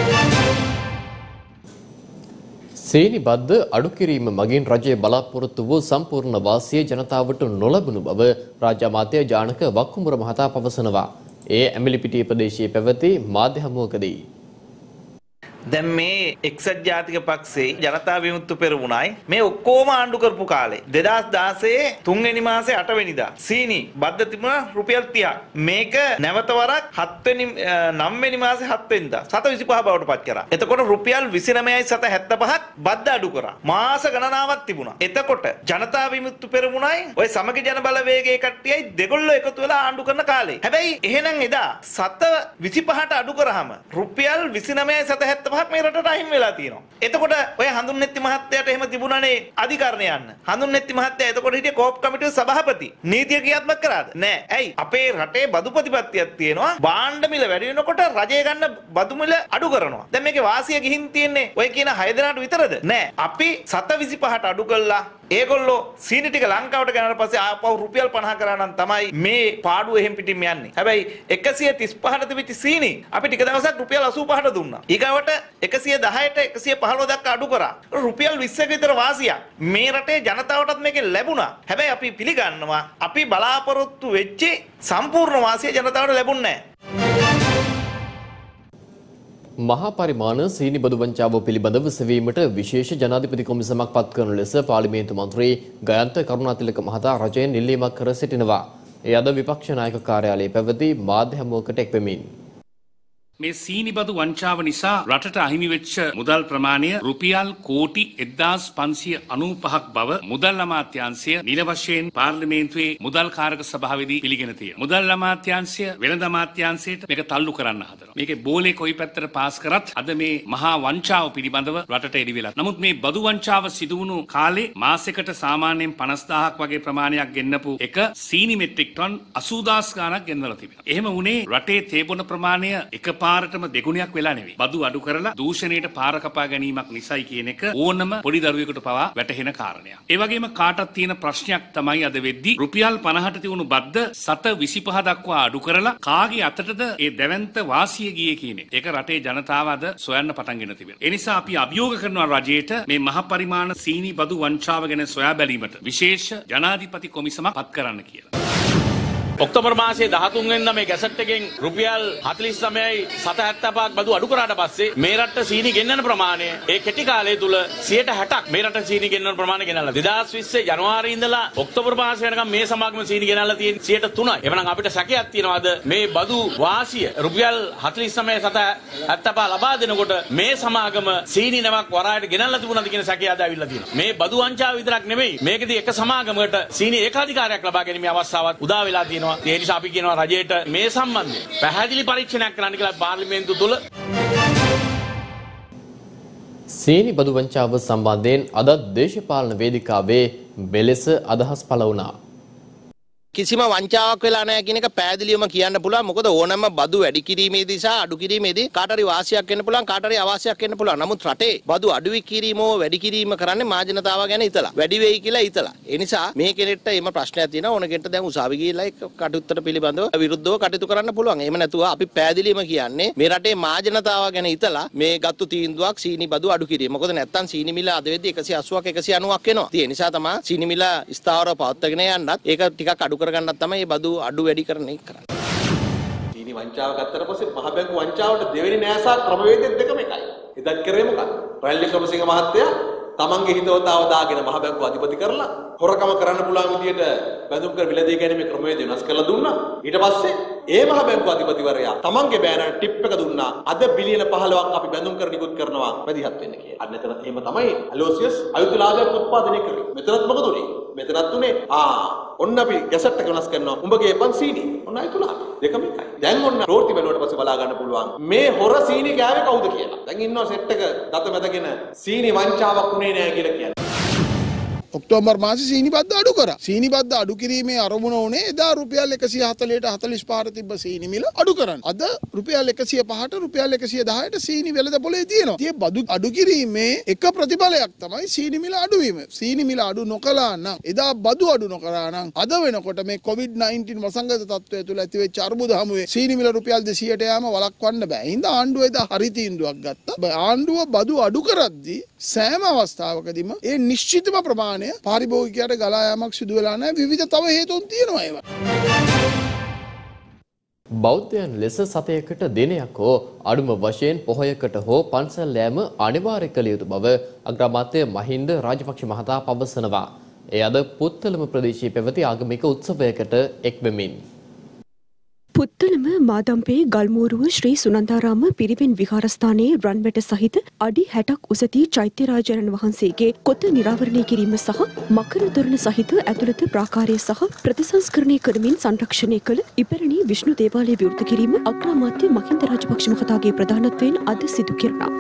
[SPEAKER 1] සීනි බද්ද අඩු කිරීම මගින් රජයේ බලාපොරොත්තු වූ සම්පූර්ණ වාසිය ජනතාවට නොලැබුණු බව රාජ්‍ය අමාත්‍ය ජානක වක්කුඹුර මහතා පවසනවා. ඒ ඇමිලිපිටිය ප්‍රදේශයේ පැවති මාධ්‍ය හමුවකදී
[SPEAKER 14] දැන් මේ එක්සත් ජාතික පක්ෂයේ ජනතා විමුක්ති පෙරමුණයි මේ ඔක්කොම ආණ්ඩු කරපු කාලේ 2016 3 වෙනි මාසේ 8 වෙනිදා සීනි බද්ද තිබුණා රුපියල් 30ක් මේක නැවත වරක් 9 වෙනි මාසේ 7 වෙනිදා 725 බවට පත් කරා. එතකොට රුපියල් 29.75ක් බද්ද අඩු කරා. මාස ගණනාවක් තිබුණා. එතකොට ජනතා විමුක්ති පෙරමුණයි ඔය සමගි ජන බලවේගයේ කට්ටියයි දෙගොල්ලෝ එකතු වෙලා ආණ්ඩු කරන කාලේ. හැබැයි එහෙනම් එදා 725ට අඩු කරාම රුපියල් 29.75 මේ රටට අහිමි වෙලා තියෙනවා. එතකොට ඔය හඳුන්නෙත්ති මහත්තයාට එහෙම තිබුණානේ අධිකරණය යන්න. හඳුන්නෙත්ති මහත්තයා එතකොට හිටියේ කෝප් කමිටුවේ සභාපති. නීතිය ක්‍රියාත්මක කරාද? නෑ. ඇයි? අපේ රටේ බදු ප්‍රතිපත්තියක් තියෙනවා. භාණ්ඩ මිල වැඩි වෙනකොට රජය ගන්න බදු මිල අඩු කරනවා. දැන් මේකේ වාසිය ගිහින් තියෙන්නේ ඔය කියන 6 දෙනාට විතරද? නෑ. අපි 725ට අඩු කළා. ඒගොල්ලෝ සීනි ටික ලංකාවට ගෙනාට පස්සේ ආපහු රුපියල් 50 කරා නම් තමයි මේ පාඩුව එහෙම් පිටින්ම යන්නේ. හැබැයි 135ට තිබිච්ච සීනි අපි ටික දවසක් රුපියල් 85ට දුන්නා. ඊගාවට 110ට 115 දක්වා අඩු කරා. රුපියල් 20ක විතර වාසියක් මේ රටේ ජනතාවටත් මේකෙන් ලැබුණා. හැබැයි අපි පිළිගන්නවා අපි බලාපොරොත්තු වෙච්ච සම්පූර්ණ වාසිය ජනතාවට ලැබුණේ නැහැ.
[SPEAKER 1] මහා පරිමාණ සීනි බදු වංචාව පිළිබඳව සෙවීමට විශේෂ ජනාධිපති කොමිසමක් පත් කරන ලෙස පාර්ලිමේන්තු මන්ත්‍රී ගයන්ත කරුණාතිලක මහතා රජයෙන් ඉල්ලීමක් කර සිටිනවා. ඒ අද විපක්ෂ නායක කාර්යාලයේ පැවති මාධ්‍ය හමුවකට එක්වෙමින්
[SPEAKER 15] මේ සීනි බදු වංචාව නිසා රටට අහිමි වෙච්ච මුදල් ප්‍රමාණය රුපියල් කෝටි 1595ක් බව මුදල් අමාත්‍යාංශය නිල වශයෙන් පාර්ලිමේන්තුවේ මුදල් කාරක සභාවේදී පිළිගෙන තියෙනවා. මුදල් අමාත්‍යාංශය වෙළඳ අමාත්‍යාංශයට මේක තල්ලු කරන්න හදනවා. මේකේ බෝලේ කොයි පැත්තට පාස් කරත් අද මේ මහා වංචාව පිළිබඳව රටට එළි වෙලා. නමුත් මේ බදු වංචාව සිදු වුණු කාලේ මාසෙකට සාමාන්‍යයෙන් 50000ක් වගේ ප්‍රමාණයක් ගෙන්නපු එක සීනි මෙට්‍රික් ටන් 80000 ගණක් ගෙන්වලා තිබෙනවා. එහෙම වුණේ රටේ තේබොන ප්‍රමාණය පාරටම දෙගුණයක් වෙලා නෙවෙයි. බදු අඩු කරලා දූෂණයට පාර කපා ගැනීමක් නිසයි කියන එක ඕනම පොඩි දරුවෙකුට පවා වැටහෙන කාරණයක්. ඒ වගේම කාටත් තියෙන ප්‍රශ්නයක් තමයි අද වෙද්දී රුපියල් 50ට තියුණු බද්ද 725 දක්වා අඩු කරලා කාගේ අතටද ඒ දැවැන්ත වාසිය ගියේ කියන එක. ඒක රටේ ජනතාව අද සොයන්න පටන්ගෙන තිබෙනවා. ඒ නිසා අපි අභියෝග කරනවා රජයට මේ මහ පරිමාණ සීනි බදු වංචාව ගැන සොයා බැලීමට විශේෂ ජනාධිපති කොමිසමක් පත් කරන්න කියලා.
[SPEAKER 16] ඔක්තෝබර් මාසයේ 13 වෙනිදා මේ ගැසට් එකෙන් රුපියල් 49.75ක් බදු අඩු කරාට පස්සේ මේ රටට සීනි ගෙන්නන ප්‍රමාණය ඒ කෙටි කාලය තුල 60%ක් මේ රටට සීනි ගෙන්නන ප්‍රමාණය ගෙනල්ලා 2020 ජනවාරි ඉඳලා ඔක්තෝබර් මාසය වෙනකම් මේ සමාගම සීනි ගෙනල්ලා තියෙන්නේ 3%යි. එවනම් අපිට සැකයක් තියෙනවාද මේ බදු වාසිය රුපියල් 49.75 ලබා දෙනකොට මේ සමාගම සීනි නැවක් වරායට ගෙනල්ලා තිබුණාද කියන සැකය අද ඇවිල්ලා තියෙනවා. මේ බදු වංචාව විතරක් නෙමෙයි මේකෙදි එක සමාගමකට සීනි ඒකාධිකාරයක් ලබා ගැනීමේ අවස්ථාවක් උදා වෙලා තියෙනවා. ඒ නිසා අපි කියනවා රජයට මේ සම්බන්ධයෙන් පැහැදිලි පරීක්ෂණයක් කරන්න කියලා පාර්ලිමේන්තුව තුල.
[SPEAKER 1] සීනි බදු වංචාව සම්බන්ධයෙන් අද දේශපාලන වේදිකාවේ මෙලෙස අදහස් පළ වුණා.
[SPEAKER 10] කිසිම වංචාවක් වෙලා නැහැ කියන එක පැහැදිලිවම කියන්න පුළුවන්. මොකද ඕනෑම බදු වැඩි කිරීමේදී සහ අඩු කිරීමේදී කාට හරි වාසියක් වෙන්න පුළුවන්, කාට හරි අවාසියක් වෙන්න පුළුවන්. නමුත් රටේ බදු අඩු කිරීම හෝ වැඩි කිරීම කරන්නේ මාජනතාව ගැන හිතලා. වැඩි වෙයි කියලා හිතලා. ඒ නිසා මේ කෙනෙක්ට එම ප්‍රශ්නයක් තියෙනවා. ඕන කෙනෙක්ට දැන් උසාවි ගිහිල්ලා ඒක කටයුත්තට පිළිබඳව විරුද්ධව කටයුතු කරන්න පුළුවන්. එහෙම නැතුව අපි පැහැදිලිවම කියන්නේ මේ රටේ මාජනතාව ගැන හිතලා මේ ගත්තු තීන්දුවක් සීනි බදු අඩු කිරීම. මොකද නැත්තම් සීනි මිල අද වෙද්දී 180ක් 190ක් වෙනවා. ඒ නිසා තමයි සීනි මිල ස්ථාවරව පවත්වාගෙන යන්නත් ඒක ටිකක් අඩු කරගන්නත් තමයි බදු අඩු වැඩි කරන එක කරන්නේ.
[SPEAKER 17] සීනි වංචාව ගත්තට පස්සේ මහ බැංකු වංචාවට දෙවෙනි නෑසා ක්‍රමවේදයෙන් දෙකම එකයි. එදත් කරේ මොකක්ද? රනිල් වික්‍රමසිංහ මහත්තයා තමන්ගේ හිතවතාව දාගෙන මහ බැංකුව අධිපති කරලා හොරකම කරන්න පුළුවන් විදියට බැඳුම් කර විලදී ගැනීමේ ක්‍රමවේද වෙනස් කරලා දුන්නා. ඊට පස්සේ ඒ මහ බැංකුව අධිපතිවරයා තමන්ගේ බෑනර් ටිප් එක දුන්නා. අද බිලියන 15ක් අපි බැඳුම් කර නිකුත් කරනවා මැදිහත් වෙන්න කියලා. අන්න එතන එහෙම තමයි ඇලෝසියස් අයුතුලාභයක් උත්පාදනය කරේ. මෙතනත් මොකද උනේ? මෙතනත් උනේ ඔන්න අපි ගැසට් එක වෙනස් කරනවා. උඹගේ එපන් සීනි. ඔන්න අයතුලාභය. දෙකම එකයි. දැන් ඔන්න ප්‍රවෘත්ති බැලුවට පස්සේ බලා ගන්න පුළුවන් මේ හොර සීනි කෑවේ කවුද කියලා. දැන් ඉන්නවා සෙට් එක දත මැදගෙන සීනි වංචාවක් උනේ නෑ කියලා කියන්නේ.
[SPEAKER 18] ඔක්තෝබර් මාසේ සීනි බද්ද අඩු කරා. සීනි බද්ද අඩු කිරීමේ අරමුණ උනේ එදා රුපියල් 140ට 45ට තිබ්බ සීනි මිල අඩු කරන්න. අද රුපියල් 105ට රුපියල් 110ට සීනි වෙළඳ පොලේ තියෙනවා. ඒ බදු අඩු කිරීමේ එක ප්‍රතිඵලයක් තමයි සීනි මිල අඩු වීම. සීනි මිල අඩු නොකළා නම් එදා බදු අඩු නොකරා නම් අද වෙනකොට මේ COVID-19 වසංගත තත්ත්වය තුළ ඇතිවෙච්ච අර්බුද හමුවේ සීනි මිල රුපියල් 200ට යෑම වළක්වන්න බෑ. හින්දා ආණ්ඩුව එදා හරි තීන්දුවක් ගත්තා. ආණ්ඩුව බදු අඩු කරද්දී සෑම අවස්ථාවකදීම ඒ නිශ්චිතම ප්‍රමාණය පාරිභෝගිකයාට ගලා යාමක් සිදු වෙලා නැහැ. විවිධ තව හේතුන් තියෙනවා ඒවා.
[SPEAKER 1] බෞද්ධයන් ලෙස සතයකට දිනයක් හෝ අඩුම වශයෙන් පොහොයකට හෝ පන්සල් යෑම අනිවාර්ය කළ යුතු බව අග්‍රාමාත්‍ය මහින්ද රාජපක්ෂ මහතා පවසනවා. එය අද පුත්තලම ප්‍රදේශයේ පැවති ආගමික උත්සවයකට එක්වෙමින්
[SPEAKER 3] පුත්තලම මාදම්පේ ගල්මූරුව ශ්‍රී සුනන්දාරාම පිරිවෙන් විහාරස්ථානයේ රන්වැට සහිත අඩි 60ක් උසති චෛත්‍යරාජයන් වහන්සේගේ කොත නිරාවරණය කිරීම සහ මකර තොරණ සහිත ඇතුළත ප්‍රාකාරය සහ ප්‍රතිසංස්කරණය කරමින් සංරක්ෂණය කළ ඉපැරණි විෂ්ණු දේවාලය විවෘත කිරීම අග්‍රාමාත්‍ය මහින්ද රාජපක්ෂ මහතාගේ ප්‍රධානත්වයෙන් අද සිදු කෙරුණා.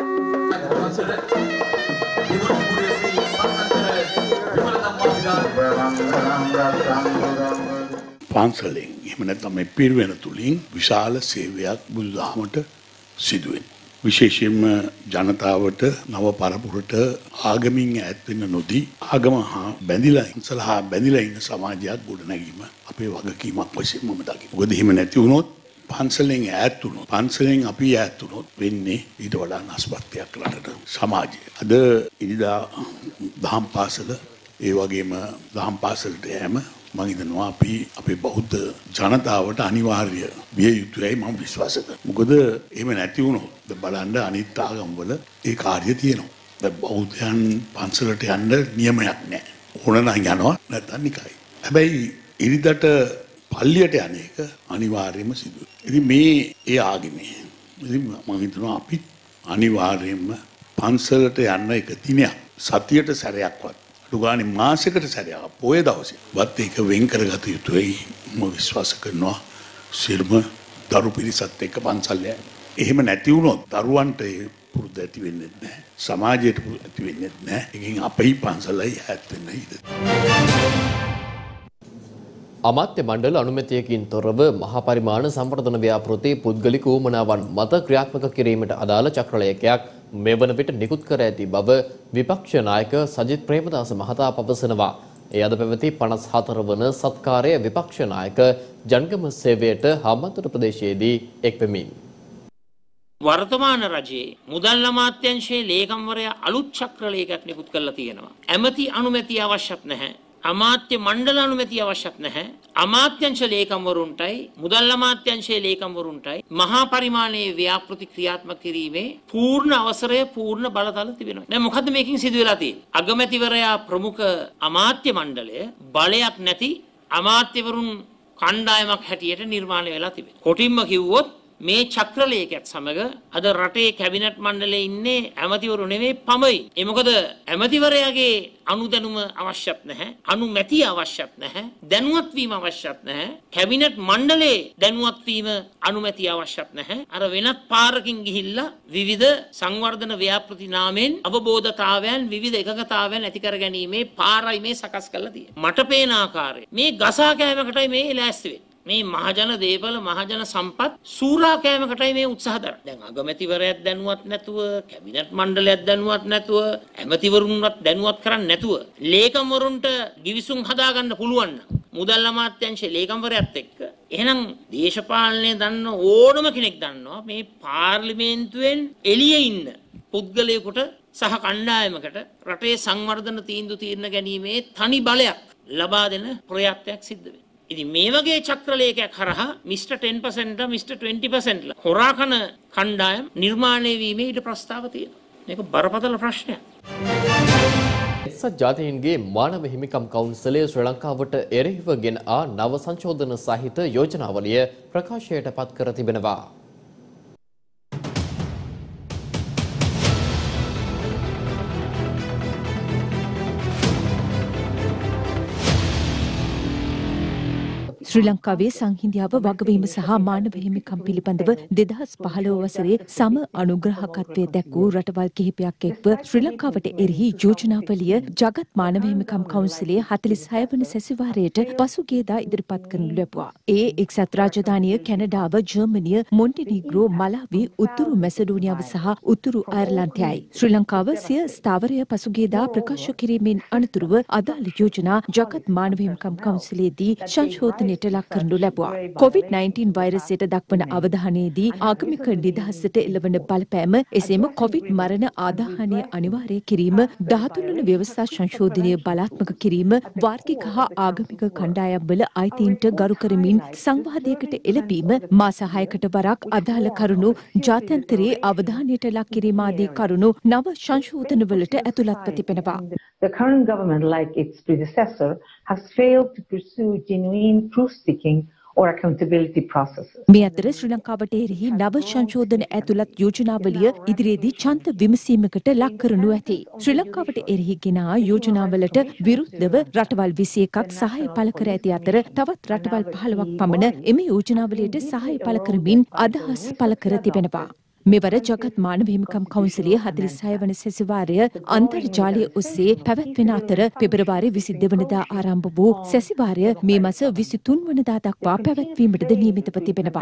[SPEAKER 19] පන්සලෙන් එහෙම නැත්නම් මේ පිරිවෙන තුලින් විශාල සේවයක් බුදුදහමට සිදු වෙනවා. විශේෂයෙන්ම ජනතාවට නව පරපුරට ආගමින් ඈත් වෙන්න නොදී ආගම හා බැඳිලා ඉන්න සමාජයක් ගොඩනැගීම අපේ වගකීමක් වශයෙන් මම දකිනවා. මොකද එහෙම නැති වුණොත් පන්සලෙන් ඈත් වුණොත් පන්සලෙන් අපි ඈත් වුණොත් වෙන්නේ ඊට වඩා නස්පත්තියක් රටට සමාජයේ. අද ඉරිදා දහම් පාසල ඒ වගේම දහම් පාසලට යෑම මම හිතනවා අපි අපේ බෞද්ධ ජනතාවට අනිවාර්ය විය යුතුයි මම විශ්වාස කරනවා. මොකද එහෙම නැති වුණොත් බලන්න අනිත් ආගම්වල ඒ කාර්යය තියෙනවා. දැන් බෞද්ධයන් පන්සලට යන්න නියමයක් නැහැ. ඕන නම් යනවා නැත්නම් නිකයි. හැබැයි ඉරිදට පල්ලියට යන එක අනිවාර්යයෙන්ම සිදු වෙනවා. ඉතින් මේ ඒ ආගමේ ඉතින් මම හිතනවා අපි අනිවාර්යයෙන්ම පන්සලට යන්න එක දිනයක් සතියට සැරයක්වත් දුගානේ මාසයකට සැරයක් පොය දවසේ වත් ඒක වෙන් කරගත යුතුයි මම විශ්වාස කරනවා සිර්ම දරු පිරිසත් එක්ක පන්සල් යෑම. එහෙම නැති වුණොත් දරුවන්ට පුරුදු ඇති වෙන්නේ නැහැ. සමාජයට ඇති වෙන්නේ නැහැ. ඒකෙන් අපේ පන්සලයි ඈත් වෙන්න ඉඩ.
[SPEAKER 1] අමාත්‍ය මණ්ඩල අනුමැතියකින් තොරව මහා පරිමාණ සම්වර්ධන ව්‍යාපෘති පුද්ගලික උවමනාවන් මත ක්‍රියාත්මක කිරීමට අදාළ චක්‍රලයකයක් මෙවන විට නිකුත් කර ඇති බව විපක්ෂ නායක සජිත් ප්‍රේමදාස මහතා පවසනවා. ඒ අද පැවති 54 වන සත්කාරය විපක්ෂ නායක ජංගම සේවයට හම්බන්තොට ප්‍රදේශයේදී එක්වෙමින්
[SPEAKER 20] වර්තමාන රජයේ මුදල් අමාත්‍යාංශයේ ලේකම්වරයා අලුත් චක්‍රලයකයක් නිකුත් කරලා තියෙනවා. ඇමති අනුමැතිය අවශ්‍යත් නැහැ. අමාත්‍ය මණ්ඩල අනුමැතිය අවශ්‍යත් නැහැ. අමාත්‍යංශ ලේකම්වරුන්ටයි මුදල් අමාත්‍යංශයේ ලේකම්වරුන්ටයි මහා පරිමාණයේ ව්‍යාපෘති ක්‍රියාත්මක කිරීමේ පූර්ණ අවසරය පූර්ණ බලතල තිබෙනවා. දැන් මොකද්ද මේකෙන් සිදු වෙලා තියෙන්නේ? අගමැතිවරයා ප්‍රමුඛ අමාත්‍ය මණ්ඩලය බලයක් නැති අමාත්‍යවරුන් කණ්ඩායමක් හැටියට නිර්මාණය වෙලා තිබෙනවා. කොටින්ම කිව්වොත් මේ චක්‍රලේඛයත් සමග අද රටේ කැබිනට් මණ්ඩලයේ ඉන්නේ ඇමතිවරු නෙවෙයි පමයි. ඒ මොකද ඇමතිවරයාගේ අනුදැනුම අවශ්‍යත් නැහැ. අනුමැතිය අවශ්‍යත් නැහැ. දැනුවත් වීම අවශ්‍යත් නැහැ. කැබිනට් මණ්ඩලයේ දැනුවත් වීම අනුමැතිය අවශ්‍යත් නැහැ. අර වෙනත් පාරකින් ගිහිල්ලා විවිධ සංවර්ධන ව්‍යාපෘති නාමයෙන් අවබෝධතාවයන් විවිධ එකඟතාවයන් ඇති කර ගැනීමේ පාරයි මේ සකස් කරලා තියෙන්නේ. මට පේන ආකාරය මේ ගසා කෑමකටයි මේ ලෑස්ති වෙන්නේ. මේ මහජන දේපල මහජන සම්පත් සූරා කෑමකටයි මේ උත්සාහ දරන්නේ. දැන් අගමැතිවරයෙක් දැනුවත් නැතුව, කැබිනට් මණ්ඩලයක් දැනුවත් නැතුව, ඇමතිවරුන්වත් දැනුවත් කරන්නේ නැතුව, ලේකම්වරුන්ට ගිවිසුම් හදාගන්න පුළුවන් නම් මුදල් අමාත්‍යාංශයේ ලේකම්වරයාත් එක්ක එහෙනම් දේශපාලනය දන්න ඕනම කෙනෙක් දන්නවා මේ පාර්ලිමේන්තුවෙන් එළියේ ඉන්න පුද්ගලයෙකුට සහ කණ්ඩායමකට රටේ සංවර්ධන තීන්දුව తీරන ගැනීමේ තනි බලයක් ලබා දෙන ප්‍රයත්නයක් සිද්ධ වෙනවා. ඉතින් මේ වගේ චක්‍රලේඛයක් හරහා මිස්ටර් 10% මිස්ටර් 20% හොරා කන කණ්ඩායම් නිර්මාණය වීමේ ඊට ප්‍රස්තාව තියෙනවා. මේක බරපතල ප්‍රශ්නයක්.
[SPEAKER 1] එක්සත් ජාතීන්ගේ මානව හිමිකම් කවුන්සිලය ශ්‍රී ලංකාවට එරෙහිව ගෙන ආ නව සංශෝධන සහිත යෝජනාවලිය ප්‍රකාශයට පත් කර තිබෙනවා.
[SPEAKER 21] ශ්‍රී ලංකාවේ සංහිඳියාව වගවීම සහ මානව හිමිකම් පිළිබඳව 2015 වසරේ සම අනුග්‍රහකත්වයේ දැක් වූ රටවල් කිහිපයක් එක්ව ශ්‍රී ලංකාවට එරෙහි යෝජනාවලිය ජගත් මානව හිමිකම් කවුන්සිලයේ 46 වන සැසිවාරයට පසුගියදා ඉදිරිපත් කරනු ලැබුවා. ඒ එක්සත් රාජධානිය කැනඩාව, ජර්මනිය, මොන්ටිනීග්‍රෝ, මලාවි, උතුරු මැසඩෝනියාව සහ උතුරු අයර්ලන්තයයි. ශ්‍රී ලංකාව සිය ස්ථාවරය පසුගියදා ප්‍රකාශ කිරීමෙන් අනතුරුව අදාළ යෝජනා ජගත් මානව හිමිකම් කවුන්සිලයේදී සංශෝධනයට ලක් කරනු ලැබුවා. COVID-19 වෛරසයට දක්වන අවධානයේදී ආගමික නිදහසට එළවන බලපෑම, එසේම COVID මරණ ආදාහනය අනිවාර්ය කිරීම, 13 වන ව්‍යවස්ථා සංශෝධනය බලාත්මක කිරීම, වාර්ගික හා ආගමික කණ්ඩායම්වල අයිතීන්ට ගරු කරමින් සංවාදයකට එළඹීම, මාස 6කට වරක් අදාළ කරුණු ජාත්‍යන්තරයේ අවධානයට ලක් කිරීම ආදී කරුණු නව සංශෝධනවලට ඇතුළත්ව තිබෙනවා.
[SPEAKER 22] The current government, like its predecessor, has failed to pursue genuine truth-seeking or accountability processes.
[SPEAKER 21] මේ අතර ශ්‍රී ලංකාවට එරෙහි නව සංශෝධන ඇතුළත් යෝජනාවලිය ඉදිරියේදී ඡන්ද විමසීමකට ලක් කරනු ඇති. ශ්‍රී ලංකාවට එරෙහි ගෙනා යෝජනාවලට විරුද්ධව රටවල් 21ක් සහාය පළ කර ඇති අතර තවත් රටවල් 15ක් පමණ එම යෝජනාවලියට සහාය පළ කරමින් අදහස් පළ කර තිබෙනවා. මෙවර ජගත් මානව හිමිකම් කවුන්සිලයේ 46 වන සැසිවාරය අන්තර්ජාලය ඔස්සේ පැවැත්වෙන අතර පෙබරවාරි 22 වනදා ආරම්භ වූ සැසිවාරය මේ මාස 23 වනදා දක්වා පැවැත්වීමටද නියමිතව තිබෙනවා.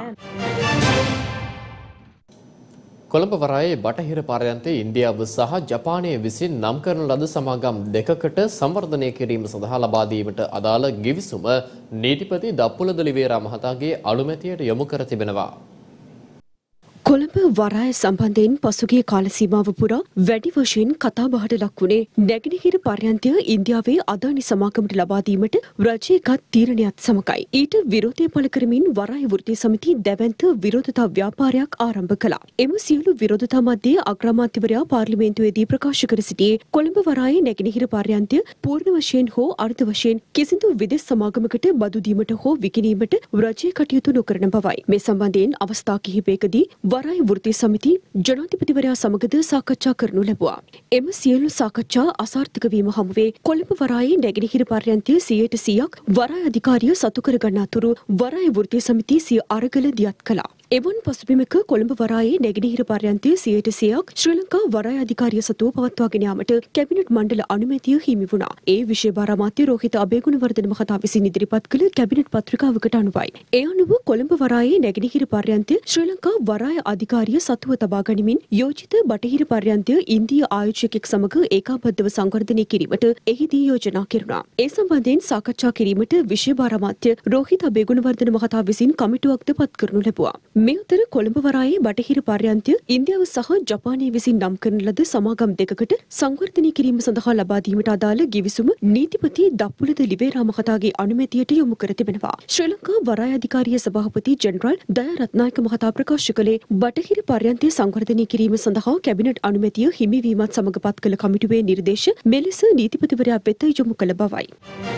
[SPEAKER 1] කොළඹ වරායේ බටහිර පාරයන්තේ ඉන්දියාව සහ ජපානය විසින් නම් කරන ලද සමාගම් දෙකකට සංවර්ධනය කිරීම සඳහා ලබා දීමට අදාළ ගිවිසුම නීතිපති දප්පුලද ලිවේරා මහතාගේ අනුමැතියට යොමු කර තිබෙනවා.
[SPEAKER 3] කොළඹ වරාය සම්බන්ධයෙන් පසුගිය කාල සීමාව පුරා වැඩි වශයෙන් කතාබහට ලක්වුණේ නැගෙනහිර පර්යන්තය ඉන්දියාවේ අදානි සමාගමට ලබා දීමට රජය ගත් තීරණයත් සමගයි. ඊට විරෝධය පළ කරමින් වරාය වෘත්තීය සමිතිය දැවැන්ත විරෝධතා ව්‍යාපාරයක් ආරම්භ කළා. එම සියලු විරෝධතා මැදේ අග්‍රාමාත්‍යවරයා පාර්ලිමේන්තුවේදී ප්‍රකාශ කර සිටියේ කොළඹ වරායේ නැගෙනහිර පර්යන්තය පූර්ණ වශයෙන් හෝ අර්ධ වශයෙන් කිසිදු විදෙස් සමාගමකට බදු දීමට හෝ විකිණීමට රජය කටයුතු නොකරන බවයි. මේ සම්බන්ධයෙන් අවස්ථා කිහිපයකදී වරාය වෘත්තීය සමිති ජනාධිපතිවරයා සමගද සාකච්ඡා කරනු ලැබුවා. එම සියලු සාකච්ඡා අසාර්ථක වීම හමුවේ කොළඹ වරායේ නැගෙනහිර පර්යන්තය 100%ක් වරාය අධිකාරිය සතු කර ගන්න අතුරු වරාය වෘත්තීය සමිතිය සිය අරගල දියත් කළා. එවන් පසුබිමක කොළඹ වරායේ නැගෙනහිර පර්යන්තය 100%ක් ශ්‍රී ලංකා වරාය අධිකාරිය සතුව පවත්වාගෙන යාමට කැබිනට් මණ්ඩල අනුමැතිය හිමි වුණා. ඒ විෂය භාර අමාත්‍ය රෝහිත අබේගුණවර්ධන මහතා විසින් ඉදිරිපත් කළ කැබිනට් පත්‍රිකාවකට අනුවයි. ඒ අනුව කොළඹ වරායේ නැගෙනහිර පර්යන්තය ශ්‍රී ලංකා වරාය අධිකාරිය සතුව තබා ගනිමින් යෝජිත බටහිර පර්යන්තය ඉන්දීය ආයෝජකෙක් සමග ඒකාබද්ධව සංවර්ධනය කිරීමට එහිදී යෝජනා කෙරුණා. ඒ සම්බන්ධයෙන් සාකච්ඡා කිරීමට විෂය භාර අමාත්‍ය රෝහිත අබේගුණවර්ධන මහතා විසින් කමිටුවක්ද පත් කරනු ලැබුවා. මේ අතර කොළඹ වරායේ බටහිර පර්යන්තය ඉන්දියාව සහ ජපානය විසින් නම් කරන ලද සමාගම් දෙකකට සංවර්ධනය කිරීම සඳහා ලබා දීමට අදාළ ගිවිසුම නීතිපති දප්පුලද ලිවේරා මහතාගේ අනුමැතියට යොමු කර තිබෙනවා. ශ්‍රී ලංකා වරාය අධිකාරිය සභාපති ජෙනරාල් දයාරත්නායක මහතා ප්‍රකාශ කළේ බටහිර පර්යන්තය සංවර්ධනය කිරීම සඳහා කැබිනට් අනුමැතිය හිමිවීමත් සමග පත් කළ කමිටුවේ නිර්දේශ මෙලෙස නීතිපතිවරයා වෙත යොමු කළ බවයි.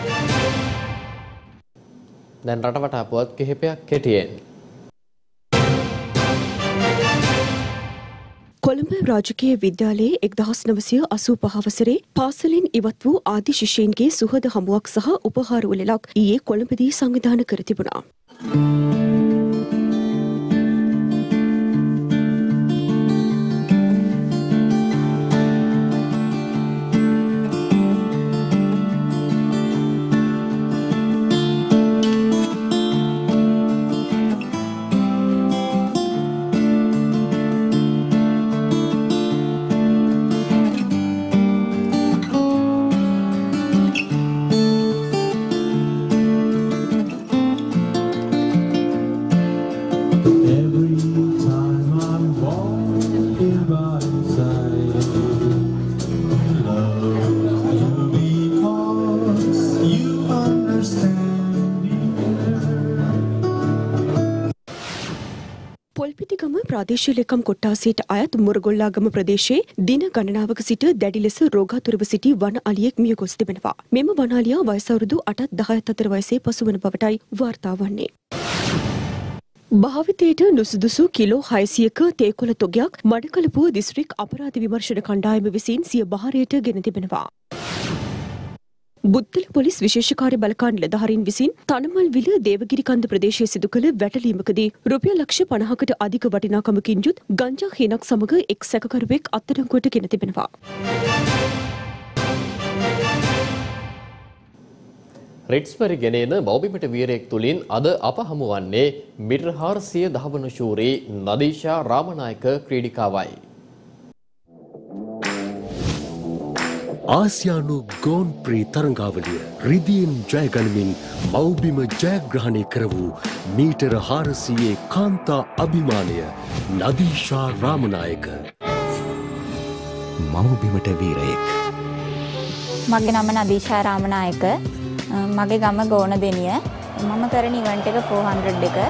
[SPEAKER 1] දැන් රටවටා පුවත් කිහිපයක් කෙටියෙන්.
[SPEAKER 3] කොළඹ රාජකීය විද්‍යාලයේ 1985 වසරේ පාසලෙන් ඉවත් වූ ආදි ශිෂ්‍යයින්ගේ සුහද හමුවක් සහ උපහාර උළෙලක් ඊයේ කොළඹදී සංවිධානය කර තිබුණා. පොල්පිටිගම ප්‍රාදේශීය ලේකම් කොට්ටාසයට අයත් මුරගොල්ලාගම ප්‍රදේශයේ දින ගණනාවක සිට දැඩි ලෙස රෝගාතුරව සිටි වන අලියෙක් මිය ගොස් තිබෙනවා. මෙම වන අලියා වයස අවුරුදු 8-10 අතර වයසේ පසුවන බවටයි වාර්තා වන්නේ. භාවිතයට නුසුදුසු කිලෝ 600ක තේකොළ තොගයක් මඩකලපුව දිස්ත්‍රික් අපරාධ විමර්ශන කණ්ඩායම විසින් සිය බහරයට ගෙන තිබෙනවා. බුත්තල පොලිස් විශේෂ කාර්ය බලකාන් නිලධාරීන් විසින් තනමල්විල දේවගිරි කන්ද ප්‍රදේශයේ සිදු කළ වැටලීමකදී රුපියල් ලක්ෂ 50කට අධික වටිනාකමකින් යුත් ගංජා හේනක් සමග එක් සැකකරුවෙක් අත්අඩංගුවට ගෙන තිබෙනවා.
[SPEAKER 1] රිට්ස්බරි ගෙනෙන බෞබිමට වීරයෙක් තුලින් අද අප හමුවන්නේ මීටර් 400 දහවන ශූරී නදීෂා රාමනායක ක්‍රීඩිකාවයි.
[SPEAKER 4] ආසියානු ගෝන් ප්‍රී තරඟාවලිය රිදියෙන් ජයගනිමින් මව්බිම ජයග්‍රහණය කර වූ මීටර 400 කාන්තා අභිමානය නදීෂා රාමනායක.
[SPEAKER 6] මව්බිමට වීරයෙක්.
[SPEAKER 23] මගේ නම නදීෂා රාමනායක. මගේ ගම ගෝනදෙනිය. මම කරන ඉවෙන්ට් එක 400 එක.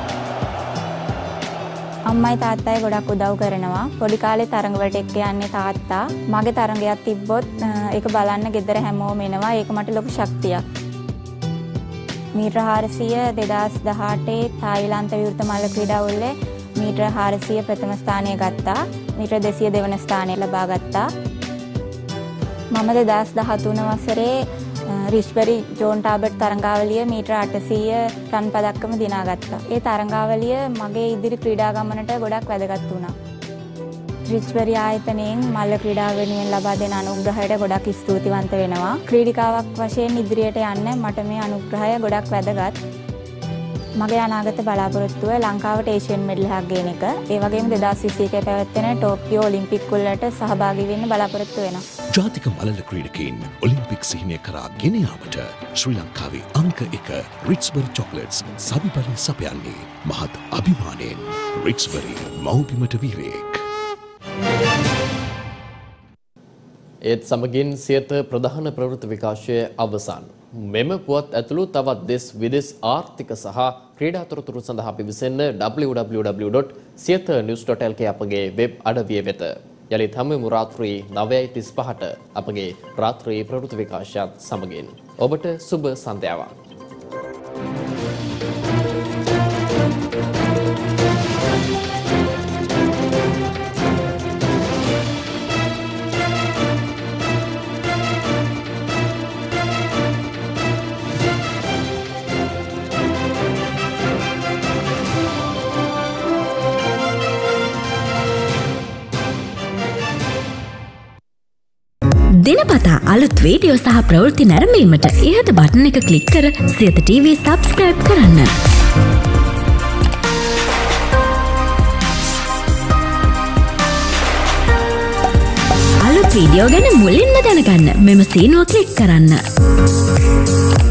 [SPEAKER 23] අම්මයි තාත්තයි ගොඩක් උදව් කරනවා. පොඩි කාලේ තරඟවලට එක්ක යන්නේ තාත්තා. මගේ තරඟයක් තිබ්බොත් ඒක බලන්න ගෙදර හැමෝම එනවා. ඒක මට ලොකු ශක්තියක්. මීටර 400 2018 තායිලන්ත විවෘත මල්ල ක්‍රීඩාවලේ මීටර 400 ප්‍රථම ස්ථානය ගත්තා. මීටර 200 දෙවන ස්ථානය ලබා ගත්තා. මම 2013 වසරේ රිෂ්බරි ජෝන් ටාබට් තරඟාවලිය මීටර 800 රන් පදක්කම දිනාගත්තා. ඒ තරඟාවලිය මගේ ඉදිරි ක්‍රීඩා ගමනට ගොඩක් වැදගත් වුණා. රිෂ්බරි ආයතනයෙන් මල්ල ක්‍රීඩාව වෙනුවෙන් ලබා දෙන අනුග්‍රහයට ගොඩක් ස්තුතිවන්ත වෙනවා. ක්‍රීඩිකාවක් වශයෙන් ඉදිරියට යන්න මට මේ අනුග්‍රහය ගොඩක් වැදගත්. මගේ අනාගත බලාපොරොත්තුව ලංකාවට ඒෂියන් මෙඩල් එකක් ගේන එක. ඒ වගේම 2021 පැවැත්වෙන ටෝකියෝ ඔලිම්පික් වලට සහභාගී වෙන්න බලාපොරොත්තු වෙනවා.
[SPEAKER 4] ජාතික මලල ක්‍රීඩකයින් ඔලිම්පික් සිහිනය කරා ගෙන යාමට ශ්‍රී ලංකාවේ අංක 1 රිට්ස්බරි චොක්ලට්ස් සවිබලය සපයන්නේ මහත් අභිමානයෙන්. රිට්ස්බරි මව්බිමට වීරයෙක්.
[SPEAKER 1] ඒත් සමගින් සියත ප්‍රධාන ප්‍රවෘත්ති විකාශය අවසන්. මෙම පුවත් ඇතුළු තවත් දෙස් විදෙස් ආර්ථික සහ ක්‍රීඩා තොරතුරු සඳහා පිවිසෙන්න www.siethanews.lk අපගේ වෙබ් අඩවිය වෙත. යළිත් හමුවෙමු රාත්‍රී 9:35ට අපගේ රාත්‍රී ප්‍රවෘත්ති විකාශයත් සමගින්. ඔබට සුබ සන්ධ්‍යාවක්.
[SPEAKER 24] දිනපතා අලුත් වීඩියෝ සහ ප්‍රවෘත්ති නැරඹීමට ඉහත බටන් එක ක්ලික් කර සියත TV සබ්ස්ක්‍රයිබ් කරන්න. අලුත් වීඩියෝ ගැන මුලින්ම දැනගන්න මෙම සීනුව ක්ලික් කරන්න.